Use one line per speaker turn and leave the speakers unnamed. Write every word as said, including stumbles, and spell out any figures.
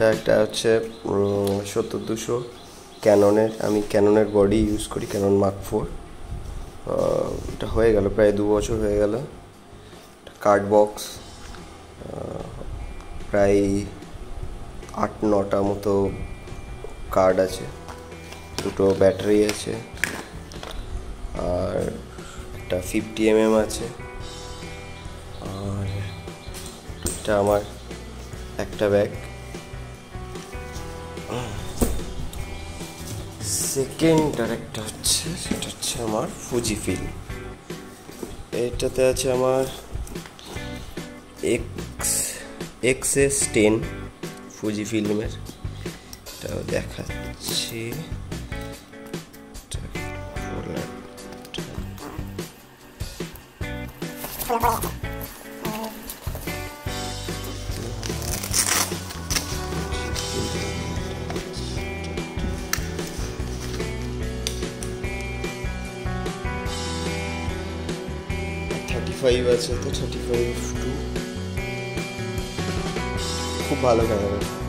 এটা একটা হচ্ছে সত্তর দুশো ক্যাননের, আমি ক্যাননের বডি ইউজ করি, ক্যানন মার্ক ফোর। এটা হয়ে গেল প্রায় দু বছর হয়ে গেল। কার্ড বক্স প্রায় আট নটা মতো কার্ড আছে, দুটো ব্যাটারি আছে, আর একটা ফিফটি এম এম আছে। আর এটা আমার একটা ব্যাগ। সেকেন্ড আর একটা হচ্ছে, সেটা হচ্ছে আমার ফুজি ফিল্ম। এটাতে আছে আমার X X S ten Fuji ফিল্মের, এটাও দেখাচ্ছি। থার্টি ফাইভ আছে, তো থার্টি ফাইভ টু খুব ভালো ক্যামেরা।